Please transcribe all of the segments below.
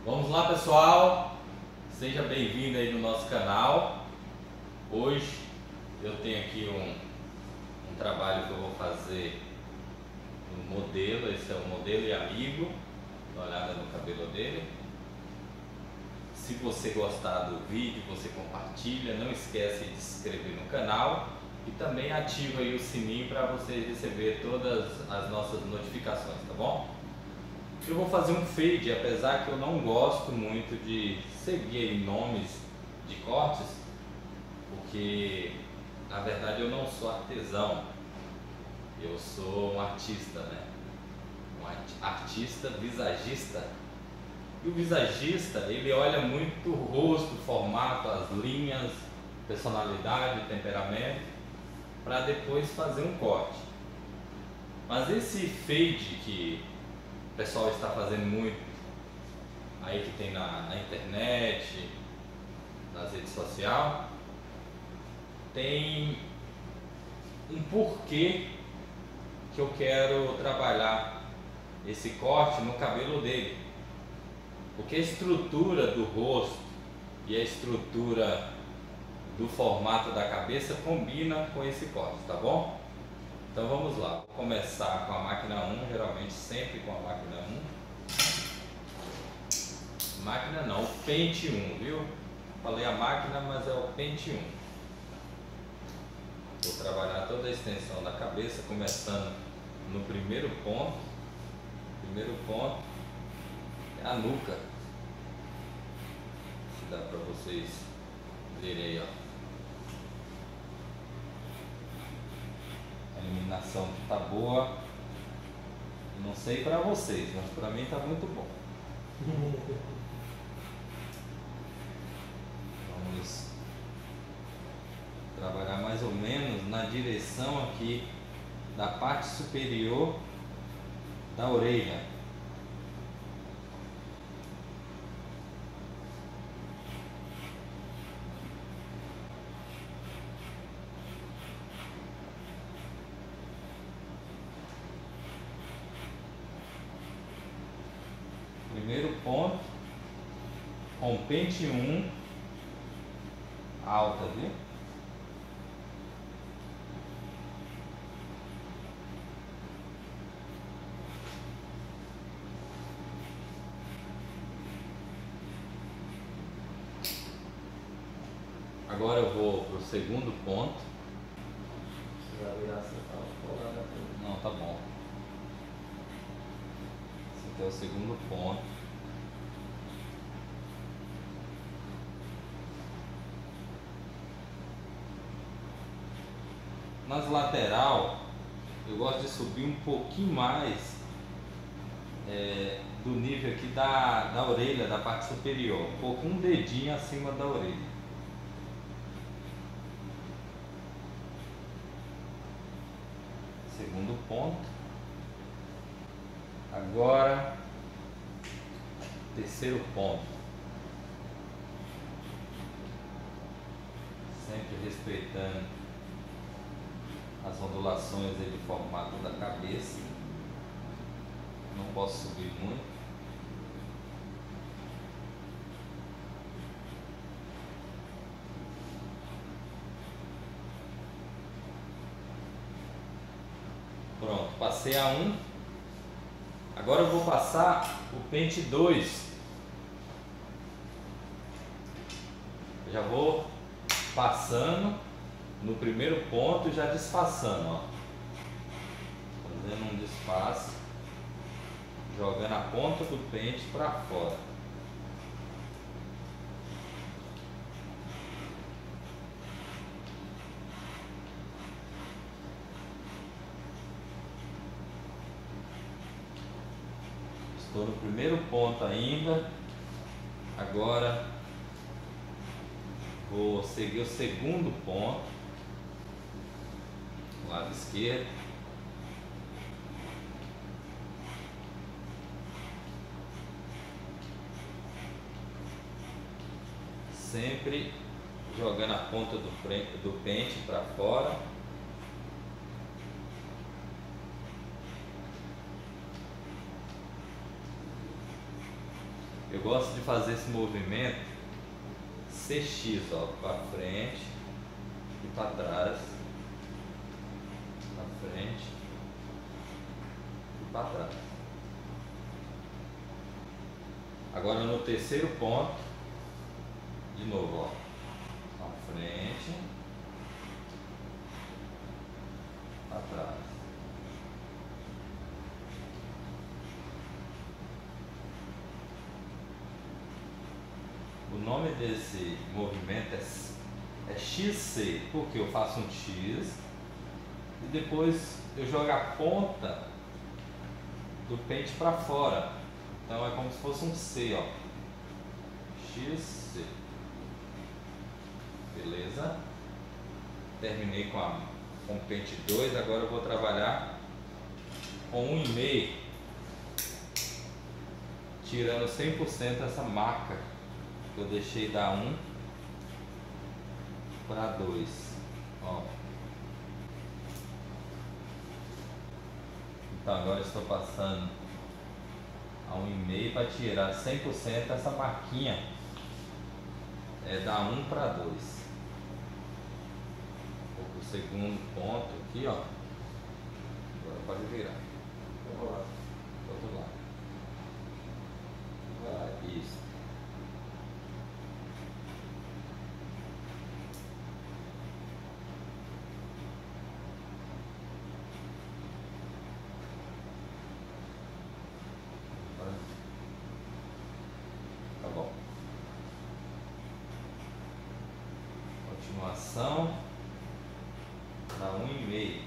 Vamos lá, pessoal, seja bem-vindo aí no nosso canal. Hoje eu tenho aqui um trabalho que eu vou fazer no modelo. Esse é o modelo e amigo. Dá uma olhada no cabelo dele. Se você gostar do vídeo, você compartilha, não esquece de se inscrever no canal e também ativa aí o sininho para você receber todas as nossas notificações, tá bom? Eu vou fazer um fade, apesar que eu não gosto muito de seguir aí nomes de cortes, porque na verdade eu não sou artesão, eu sou um artista, né? Um artista visagista. E o visagista, ele olha muito o rosto, o formato, as linhas, personalidade, temperamento, para depois fazer um corte. Mas esse fade que o pessoal está fazendo muito aí, que tem na internet, nas redes sociais, tem um porquê que eu quero trabalhar esse corte no cabelo dele, porque a estrutura do rosto e a estrutura do formato da cabeça combina com esse corte, tá bom? Então vamos lá, vou começar com a máquina 1, geralmente sempre com a máquina 1. Máquina não, o pente 1, viu? Falei a máquina, mas é o pente 1. Vou trabalhar toda a extensão da cabeça, começando no primeiro ponto. O primeiro ponto é a nuca. Se dá para vocês verem aí, ó. A iluminação tá boa. Não sei para vocês, mas para mim tá muito bom. Vamos trabalhar mais ou menos na direção aqui da parte superior da orelha. Primeiro ponto com pente 1 alta, viu? Agora eu vou pro segundo ponto. Não, tá bom. Esse aqui é o segundo ponto. Nas lateral, eu gosto de subir um pouquinho mais do nível aqui da orelha, da parte superior, um dedinho acima da orelha. Segundo ponto. Agora, terceiro ponto. Sempre respeitando as ondulações aí do formato da cabeça. Não posso subir muito. Pronto, passei a 1. Agora eu vou passar o pente 2. Já vou passando no primeiro ponto e já desfaçando, ó. Fazendo um despasso, jogando a ponta do pente para fora. Estou no primeiro ponto ainda. Agora vou seguir o segundo ponto, lado esquerdo. Sempre jogando a ponta do pente para fora. Eu gosto de fazer esse movimento CX, ó, para frente e para trás, para frente e para trás. Agora no terceiro ponto, de novo, ó, para frente, para trás. O nome desse movimento é XC, porque eu faço um X e depois eu jogo a ponta do pente para fora. Então é como se fosse um C, ó. XC. Beleza? Terminei com o pente 2, agora eu vou trabalhar com 1,5, tirando 100% essa marca que eu deixei da 1 para 2, ó. Então agora eu estou passando a 1,5 para tirar 100% essa marquinha da 1 para 2. Vou para o segundo ponto aqui, ó. Agora pode virar. Outro lado. Isso. Tá bom. Continuação da 1,5.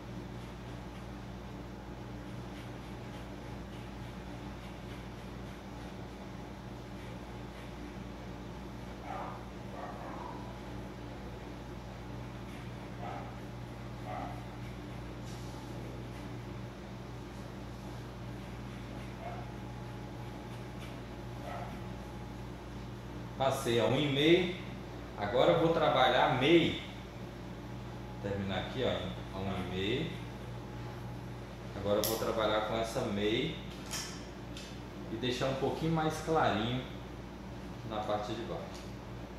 Passei a 1,5, agora eu vou trabalhar meio, terminar aqui, ó, a 1,5, agora eu vou trabalhar com essa meio e deixar um pouquinho mais clarinho na parte de baixo.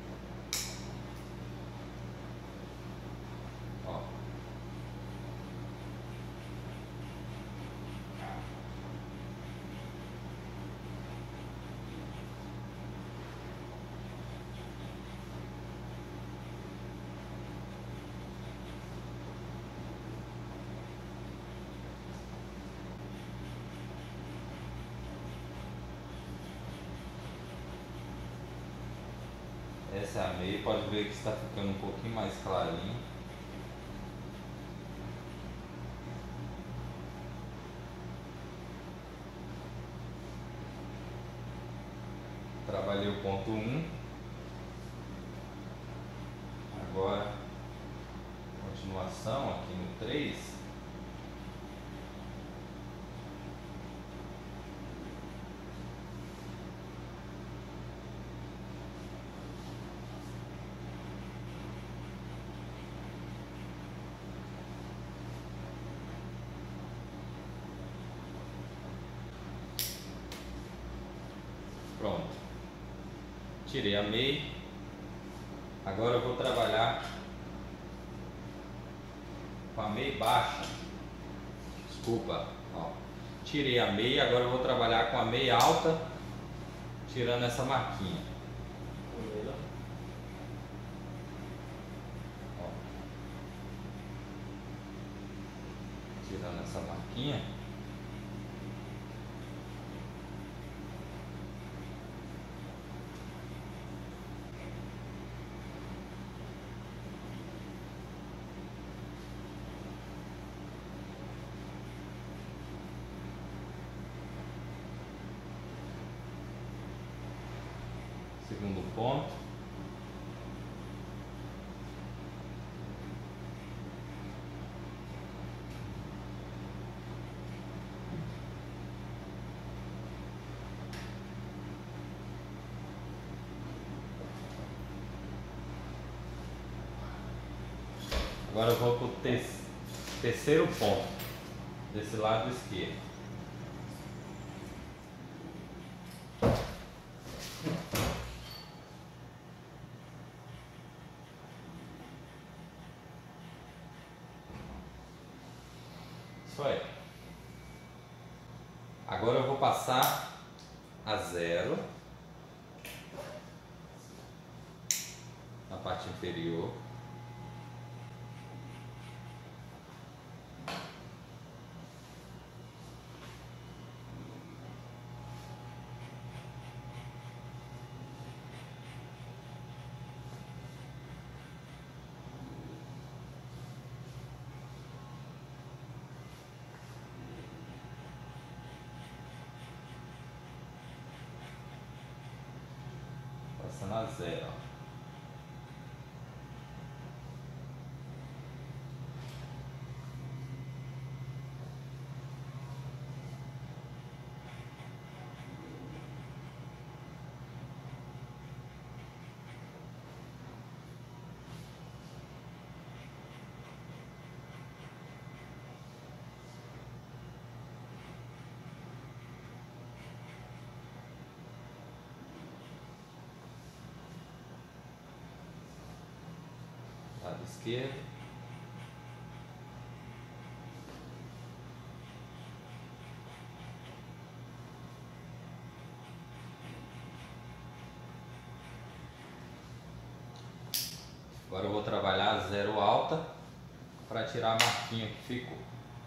Ó. Essa é a meia, pode ver que está ficando um pouquinho mais clarinho. Trabalhei o ponto 1. Agora, continuação aqui no 3. Pronto, tirei a meia, agora eu vou trabalhar com a meia baixa, desculpa, ó. Tirei a meia, agora eu vou trabalhar com a meia alta, tirando essa marquinha. Ó. Tirando essa marquinha. Segundo ponto. Agora eu vou para o terceiro ponto, desse lado esquerdo. Isso aí. Agora eu vou passar a 0 na parte inferior. Passando a 0. Lado esquerdo. Agora eu vou trabalhar a 0 alta para tirar a marquinha que ficou.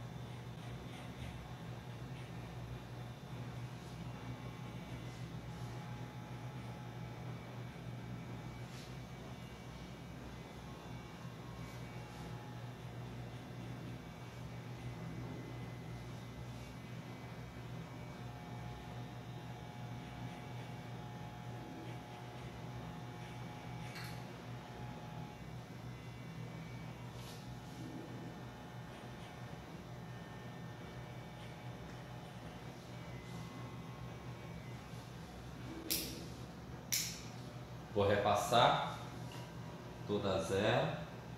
Vou repassar toda a 0.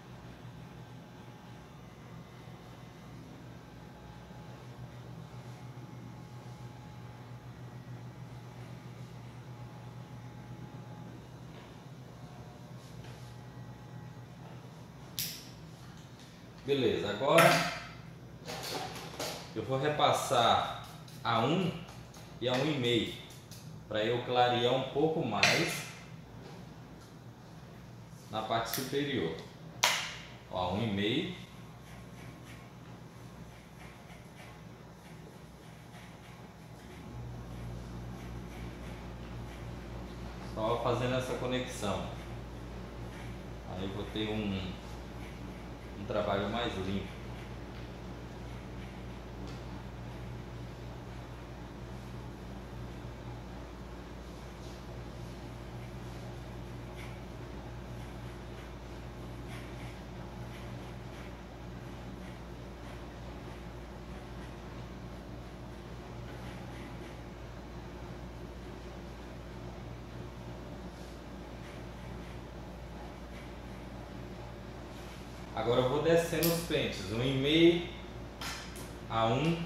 Beleza, agora eu vou repassar a 1 e a 1,5 para eu clarear um pouco mais na parte superior. Ó, 1,5. Só fazendo essa conexão. Aí eu vou ter um trabalho mais limpo. Agora eu vou descendo os pentes, 1,5 a 1.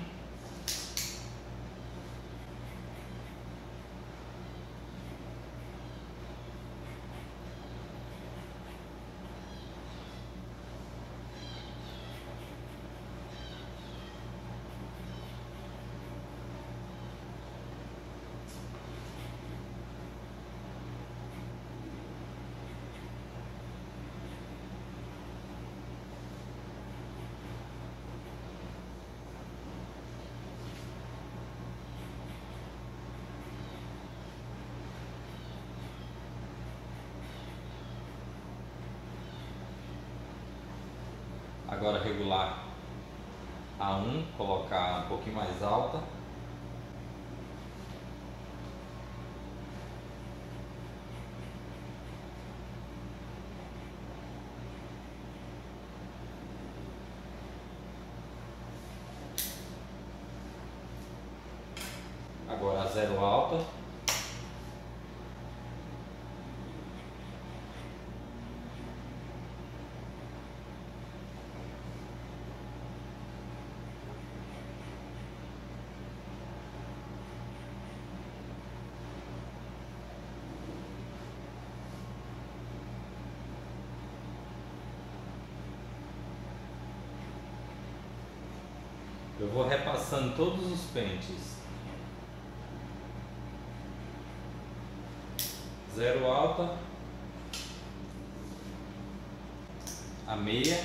Agora regular a 1, colocar um pouquinho mais alta. Agora a 0 alta. Eu vou repassando todos os pentes. Zero alta, a meia,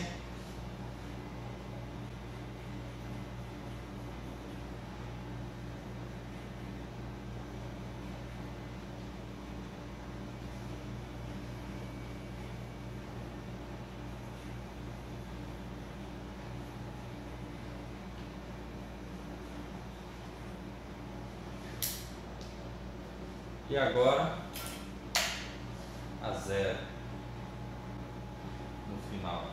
e agora a zero no final.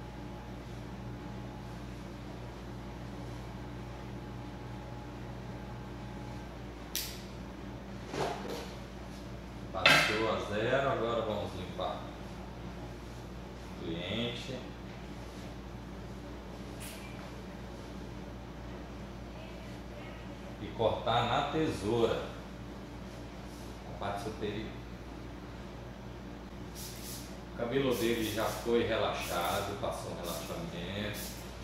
Passou a zero, agora vamos limpar o cliente. E cortar na tesoura a parte superior. O cabelo dele já foi relaxado, passou um relaxamento,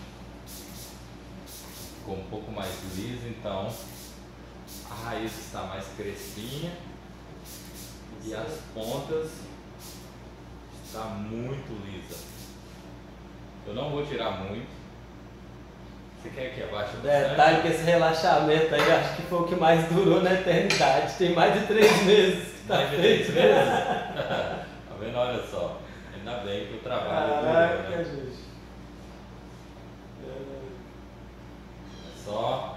ficou um pouco mais liso, então a raiz está mais crespinha e as pontas está muito lisa. Eu não vou tirar muito. Você quer que abaixe o Detalhe que esse relaxamento aí, eu acho que foi o que mais durou na eternidade. Tem mais de 3 meses que tá mais de 3 meses? Tá vendo? Olha só. Ainda bem que o trabalho durou, né? gente. É só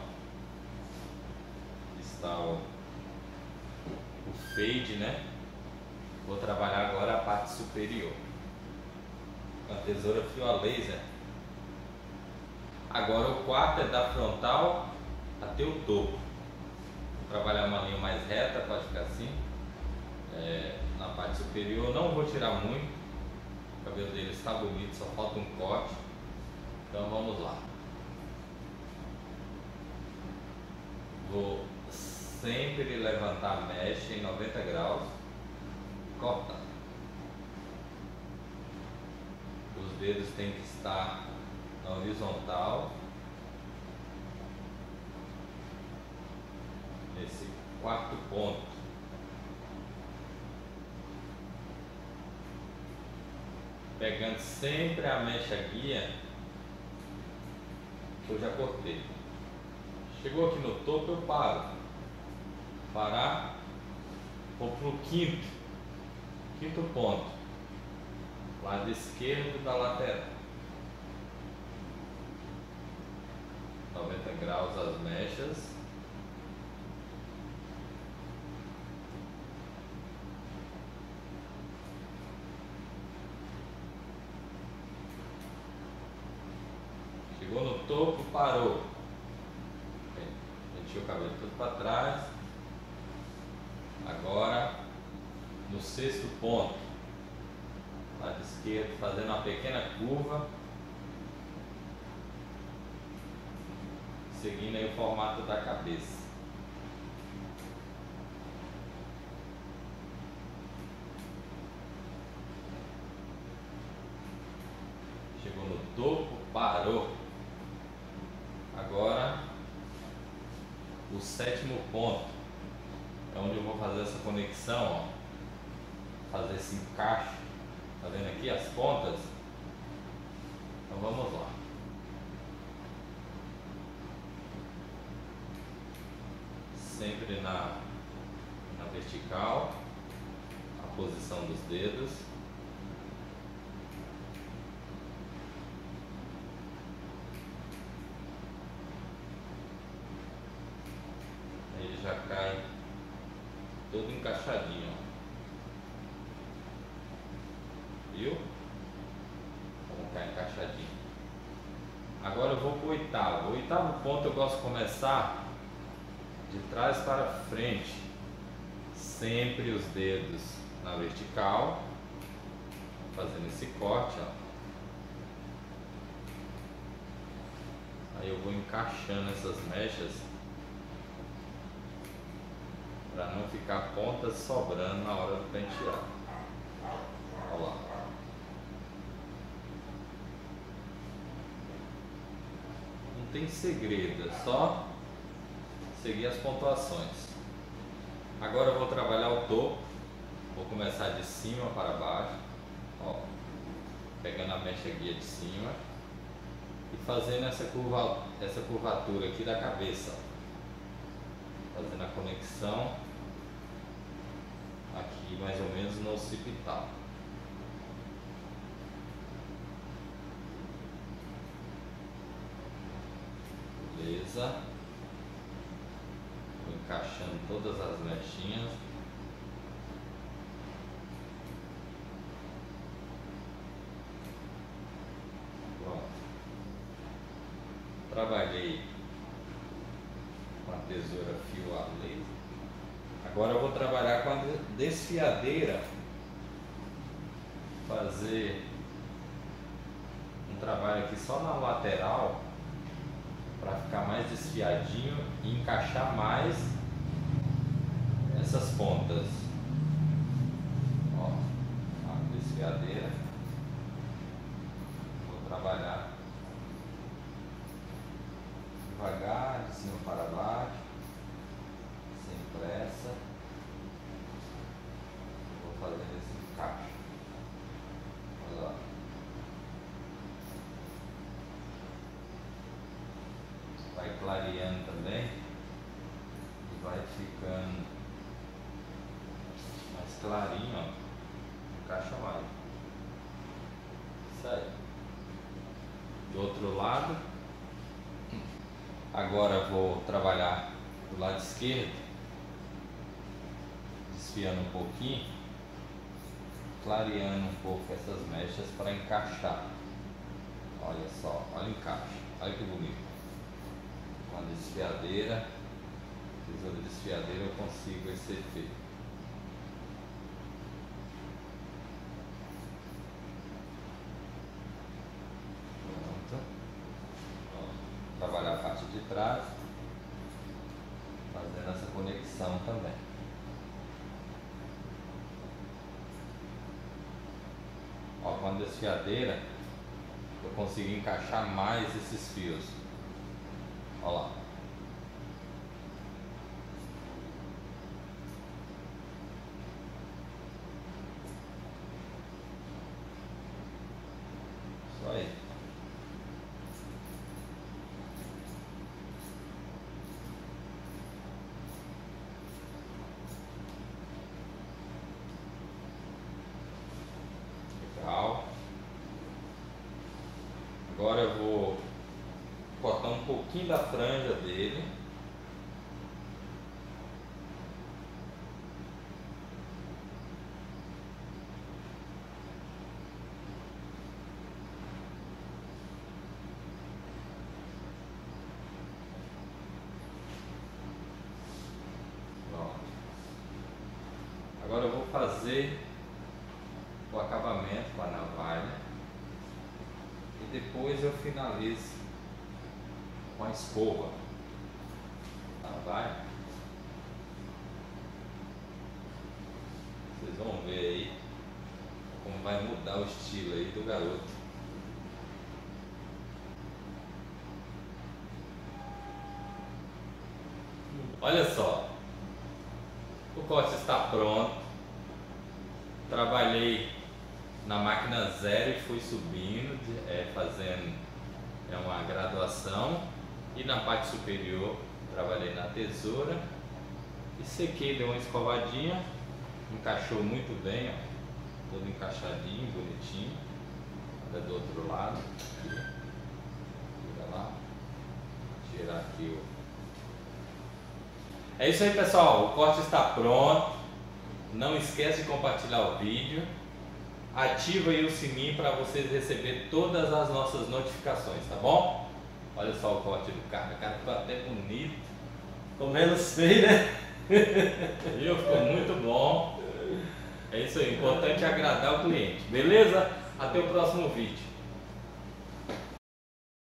está o fade, né? Vou trabalhar agora a parte superior com a tesoura fio a laser. Agora o quarto é da frontal até o topo. Vou trabalhar uma linha mais reta, pode ficar assim. Na parte superior não vou tirar muito. O cabelo dele está bonito, só falta um corte. Então vamos lá. Vou sempre levantar a mecha em 90 graus. Corta. Os dedos têm que estar na horizontal. Nesse quarto ponto. Pegando sempre a mecha guia que eu já cortei. Chegou aqui no topo, eu paro. Parar, vou pro quinto ponto, lado esquerdo da lateral. 90 graus as mechas. Chegou no topo, parou. Meti o cabelo tudo para trás. Agora, no sexto ponto, lado esquerdo, fazendo uma pequena curva, seguindo aí o formato da cabeça. Chegou no topo, parou. Agora, o sétimo ponto é onde eu vou fazer essa conexão, ó. Fazer esse encaixe. Tá vendo aqui as pontas? Então vamos lá. Sempre na vertical, a posição dos dedos. Ele já cai todo encaixadinho, ó. Viu? Como cai encaixadinho. Agora eu vou para o oitavo. O oitavo ponto eu gosto de começar de trás para frente, sempre os dedos na vertical, fazendo esse corte, ó. Aí eu vou encaixando essas mechas para não ficar pontas sobrando na hora do penteado. Olha lá. tem segredo, é só seguir as pontuações. Agora eu vou trabalhar o topo, vou começar de cima para baixo, ó, pegando a mecha guia de cima e fazendo essa curvatura aqui da cabeça, ó, fazendo a conexão aqui mais ou menos no occipital. Beleza, vou encaixando todas as mechinhas. Pronto, trabalhei com a tesoura fio a laser. Agora eu vou trabalhar com a desfiadeira, fazer um trabalho aqui só na lateral para ficar mais desfiadinho e encaixar mais essas pontas. Ó, a desfiadeira, vou trabalhar devagar, de cima para baixo, sem pressa. Vou fazer esse encaixe. Olha lá. Vai clareando também e vai ficando mais clarinho, ó. Encaixa mais. Isso aí. Do outro lado, agora vou trabalhar do lado esquerdo, desfiando um pouquinho, clareando um pouco essas mechas para encaixar. Olha só, olha o encaixe, olha que bonito. Com a desfiadeira, tesoura desfiadeira, eu consigo esse efeito. Pronto. Ó, trabalhar a parte de trás, fazendo essa conexão também. Ó, com a desfiadeira eu consigo encaixar mais esses fios. Olha lá. Isso aí. Legal. Agora eu vou cortar um pouquinho da franja dele. Pronto. Agora eu vou fazer o acabamento com a navalha e depois eu finalizo com a escova. Vai. Vocês vão ver aí como vai mudar o estilo aí do garoto. Olha só, o corte está pronto. Trabalhei na máquina zero e fui subindo, fazendo uma graduação. E na parte superior trabalhei na tesoura e sequei, dei uma escovadinha, encaixou muito bem, ó, todo encaixadinho, bonitinho. Olha do outro lado, aqui. Tira lá, tirar aqui o... É isso aí, pessoal, o corte está pronto. Não esquece de compartilhar o vídeo, ativa aí o sininho para vocês receberem todas as nossas notificações, tá bom? Olha só o corte do cara, o cara ficou até bonito. Ficou menos feio, né? Viu? Ficou muito bom. É isso aí, o importante é agradar o cliente, beleza? Até o próximo vídeo.